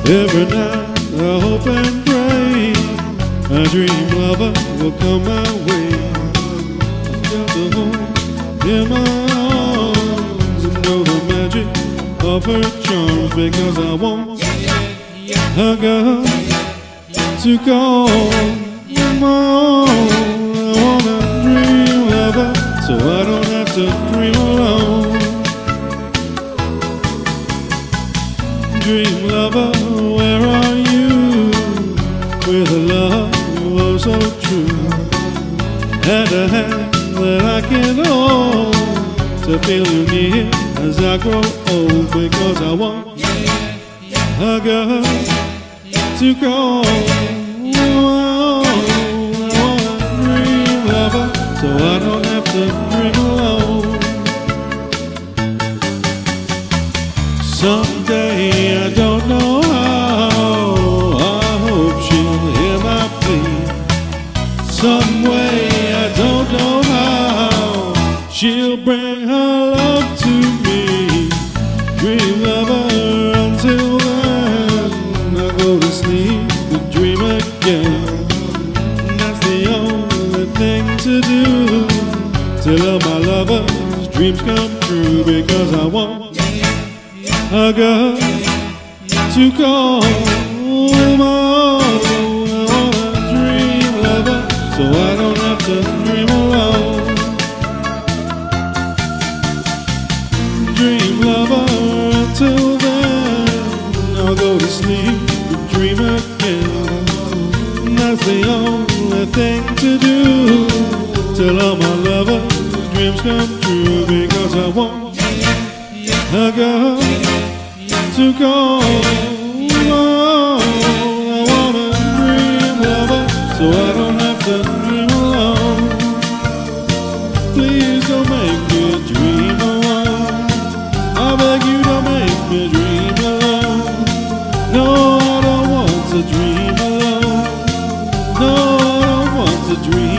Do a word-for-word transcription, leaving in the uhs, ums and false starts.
Every night I hope and pray a dream lover will come my way. I got to hold in my arms and know the magic of her charms, because I want a girl to call my own. I want a dream lover so I don't have to dream alone. Dream lover, where are you? With a love oh so true, and a hand that I can hold to feel you near as I grow old, because I want a girl to call my own. I want a dream lover so I don't have to dream alone. Someday, I don't know how, I hope she'll hear my plea. Some way, I don't know how, she'll bring her love to me. Dream lover, until then I go to sleep and dream again. That's the only thing to do, till all my lover's dreams come true, because I want a girl to call my own. I want a dream lover so I don't have to dream alone. Dream lover, until then I'll go to sleep and dream again. That's the only thing to do, till all my lover's dreams come true, because I want a girl to call my own. I want a dream lover so I don't have to dream alone. Please don't make me dream alone. I beg you, don't make me dream alone. No, I don't want to dream alone. No, I don't want to dream